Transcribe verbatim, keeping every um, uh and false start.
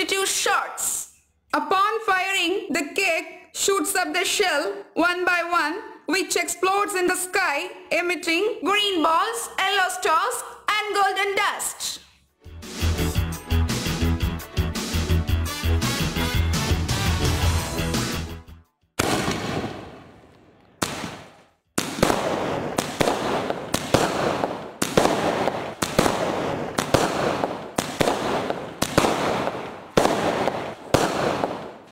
fifty-two shots. Upon firing, the cake shoots up the shell one by one, which explodes in the sky, emitting green balls, yellow stars and golden dust.